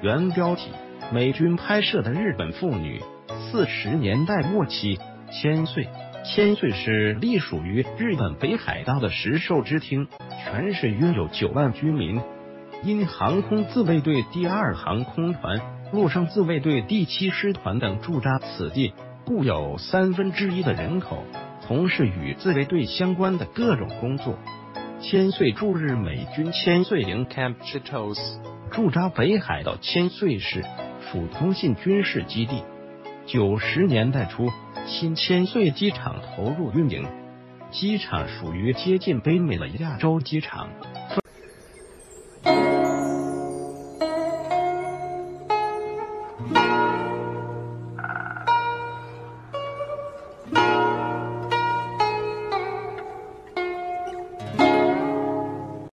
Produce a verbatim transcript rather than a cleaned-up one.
原标题：美军拍摄的日本妇女。四十年代末期，千岁。千岁是隶属于日本北海道的石狩支厅，全市约有九万居民。因航空自卫队第二航空团、陆上自卫队第七师团等驻扎此地，故有三分之一的人口从事与自卫队相关的各种工作。千岁驻日美军千岁营 Camp Chitose 驻扎北海道千岁市，属通信军事基地。九十年代初，新千岁机场投入运营，机场属于接近北美的亚洲机场。